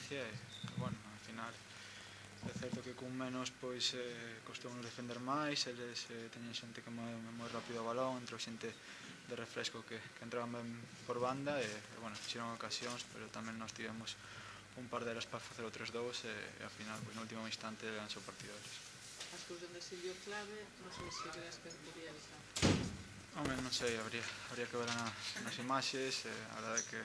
valencia e, bueno, ao final é certo que cun menos pois costou defender máis, eles teñen xente que moi rápido o balón, entrou xente de refresco que entraban ben por banda e bueno, fixeron ocasións, pero tamén nos tivemos un par delas para facer o 3-2 e ao final, pois, no último instante ganse o partido deles. A exclusión de Silvio Clave, non sei se crees que podría evitar. Home, non sei, habría que ver nas imaxes, a verdade é que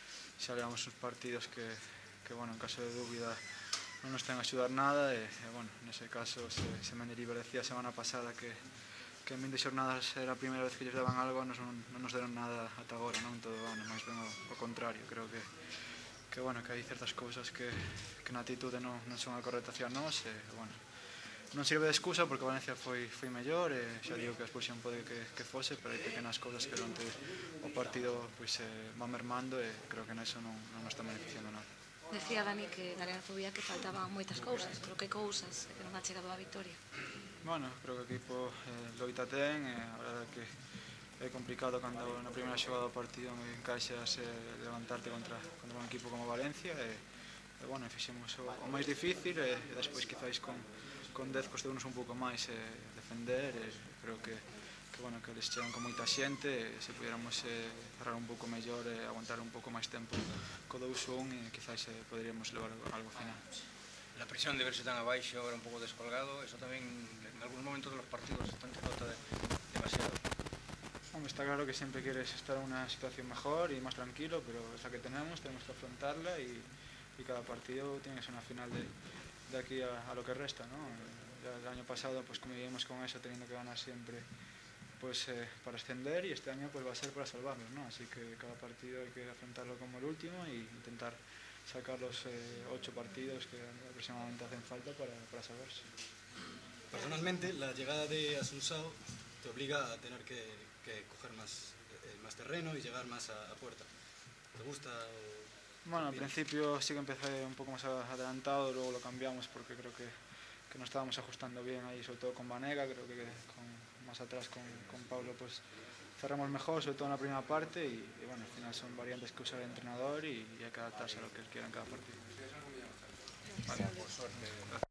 xa levamos uns partidos que bueno, en caso de dúbida non nos ten a axudar nada e bueno, nese caso se Mendilibar decía a semana pasada que en 20 xornadas era a primeira vez que lles daban algo, non nos deron nada ata agora, non todo o ano, máis ben o contrario, creo que bueno, que hai certas cousas que na atitude non son a correcta hacia nós e bueno, non sirve de excusa porque Valencia foi mellor e xa digo que a expulsión pode que fose, pero hai pequenas cousas que durante o partido van mermando e creo que neso non nos está beneficiando nada. Decía Dani que na Fobia que faltaban moitas cousas, pero que cousas que non ha chegado a victoria? Bueno, creo que o equipo loita ten e a verdade é que é complicado cando na primeira xogada do partido encaixas levantarte contra un equipo como Valencia e bueno, fixemos o máis difícil e despois quizáis con 10 costounos un pouco máis defender e creo que bueno, que eles chegan con moita xente e se pudiéramos cerrar un pouco mellor e aguantar un pouco máis tempo co 2-1 e quizáis poderíamos levar algo final. La presión de verse tan abaixo, ahora un pouco descolgado, eso tamén en algún momento de los partidos están que nota demasiado. Está claro que siempre quieres estar en una situación mejor y más tranquilo, pero es la que tenemos que afrontarla y cada partido tiene que ser una final de aquí a lo que resta, ¿no? Ya el año pasado pues convivimos con eso, teniendo que ganar siempre pues para ascender y este año pues va a ser para salvarnos, ¿no? Así que cada partido hay que afrontarlo como el último e intentar sacar los 8 partidos que aproximadamente hacen falta para salvarse. Personalmente, la llegada de Assunção te obliga a tener que coger más terreno y llegar más a puerta. ¿Te gusta? Bueno, al principio sí que empecé un poco más adelantado, luego lo cambiamos porque creo que nos estábamos ajustando bien ahí, sobre todo con Vanega, creo que más atrás con Pablo pues cerramos mejor, sobre todo en la primera parte y bueno, al final son variantes que usa el entrenador y hay que adaptarse a lo que él quiera en cada partido. Vale, por suerte.